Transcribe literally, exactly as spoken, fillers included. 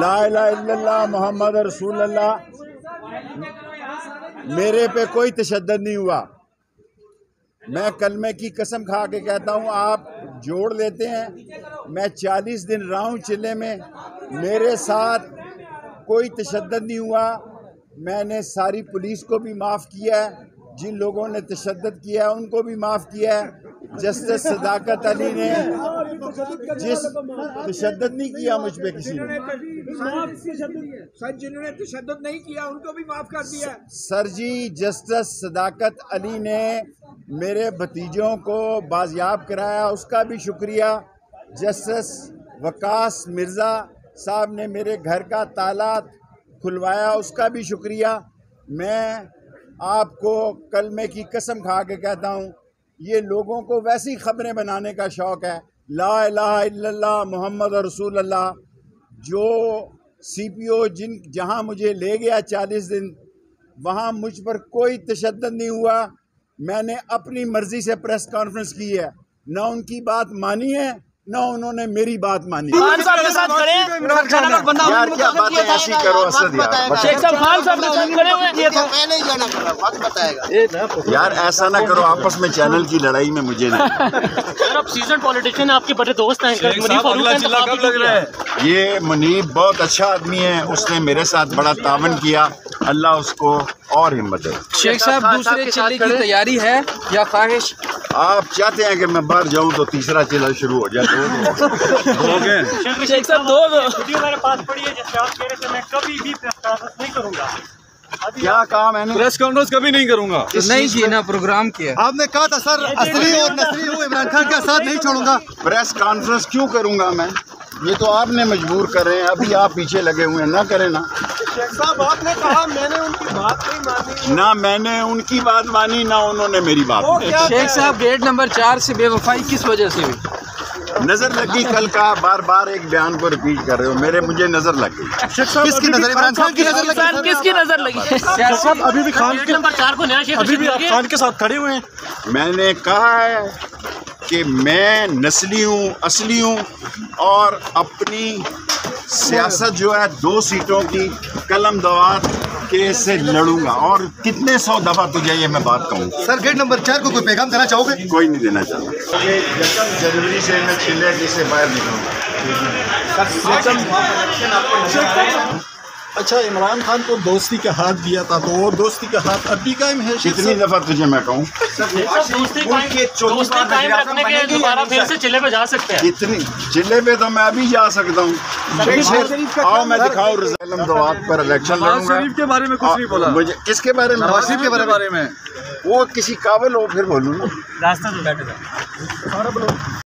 لا الہ الا اللہ محمد رسول اللہ، میرے پہ کوئی تشدد نہیں ہوا۔ میں کلمے کی قسم کھا کے کہتا ہوں، آپ جوڑ لیتے ہیں، میں چالیس دن رہا ہوں چلے میں، میرے ساتھ کوئی تشدد نہیں ہوا۔ میں نے ساری پولیس کو بھی معاف کیا ہے، جن لوگوں نے تشدد کیا ہے ان کو بھی معاف کیا ہے۔ جسٹس صداقت علی نے جس تشدد نہیں کیا مجھ پہ کسی نے، سر جنہوں نے تشدد نہیں کیا ان کو بھی معاف کر دیا۔ سر جی جسٹس صداقت علی نے میرے بھتیجوں کو بازیاب کرایا، اس کا بھی شکریہ۔ جسٹس وقاص مرزا صاحب نے میرے گھر کا تالا کھلوایا، اس کا بھی شکریہ۔ میں آپ کو کلمے کی قسم کھا کے کہتا ہوں، یہ لوگوں کو ویسی خبریں بنانے کا شوق ہے، لا الہ الا اللہ محمد رسول اللہ۔ جو سی پی او جن جہاں مجھے لے گیا چالیس دن، وہاں مجھ پر کوئی تشدد نہیں ہوا۔ میں نے اپنی مرضی سے پریس کانفرنس کی ہے، نہ ان کی بات مانی ہے نہ انہوں نے میری بات مانی۔ خان صاحب کے ساتھ کھڑے ہیں، یار کیا باتیں ایسی کرو اسد یار، شیخ صاحب خان صاحب کے ساتھ کھڑے ہوئے ہیں۔ میں نہیں جانا کرا، وقت بتائے گا۔ یار ایسا نہ کرو، آپس میں چینل کی لڑائی میں مجھے نہیں۔ سر آپ سیزن پولیٹیشین ہیں، آپ کے بڑے دوست ہیں، منیب فاروق کا انتخاب بھی کیا ہے۔ یہ منیب بہت اچھا آدمی ہے، اس نے میرے ساتھ بڑا تعاون کیا، اللہ اس کو اور ہمت دے۔ شیخ صاحب دوسرے چلے کی تیاری ہے یا خواہش؟ آپ چاہتے ہیں کہ میں باہر جاؤں تو تیسرا چلا شروع ہو جائے؟ ہو گئے شیخ صاحب دو ویڈیو میرے پاس پڑی ہے جس سے آپ کہہ رہے تھے میں کبھی بھی پریس کانفرنس نہیں کروں گا۔ کیا کہا میں نے؟ پریس کانفرنس کبھی نہیں کروں گا۔ نہیں جی نا پروگرام کیا آپ نے کہا تھا سر اصلی اور نسلی ہوں عمران خان کا ساتھ نہیں چھوڑوں گا۔ پریس کانفرنس کیوں کروں گا میں؟ یہ تو آپ نے مجبور کر رہے ہیں، ابھی آپ پیچھے لگے ہوئے ہیں، نہ کریں نا۔ شیخ صاحب آپ نے کہا میں نے ان کی بات نہیں مانی، نہ میں نے ان کی بات مانی نہ انہوں نے میری بات مانی۔ شیخ صاحب گیٹ نمبر چار سے بے وفائی کس وجہ سے ہوئی؟ نظر لگی، کل کا بار بار ایک بیان کو ریپیٹ کر رہے ہو، میرے مجھے نظر لگ گئی۔ کس کی نظر؟ عمران خان کی نظر لگی؟ کس کی نظر لگی؟ صاحب ابھی بھی خان گیٹ نمبر چار کو نیا شیخ ابھی بھی آپ خان کے ساتھ کھڑے ہوئے ہیں۔ میں نے کہا ہے کہ میں نسلی ہوں، اصلی ہوں، اور اپنی سیاست جو ہے دو سیٹوں کی قلم دوات کے سے لڑوں گا، اور کتنے سو دفعہ تجھے یہ میں بات کہوں۔ سر گیٹ نمبر چار کو کوئی پیغام دینا چاہو گے؟ کوئی نہیں دینا چاہتا۔ یکم جنوری سے میں چلے سے باہر نکلوں گا۔ اچھا عمران خان کو دوستی کا ہاتھ دیا تھا تو وہ دوستی کا ہاتھ اب بھی قائم ہے؟ کتنی دفعہ تجھے میں کہوں؟ دوستی قائم رکھنے کے دوبارہ پھر سے چلے پہ جا سکتے ہیں۔ اتنی چلے پہ تو میں ابھی جا سکتا ہوں۔ آؤ میں دکھاؤں قلم دوات پر الیکشن لڑوں گا۔ شریف کے بارے میں کچھ نہیں بولا۔ مجھے کس کے بارے میں؟ نواز شریف کے بارے میں۔ وہ کسی قابل ہو پھر بولوں نا۔ راستہ تو بیٹھے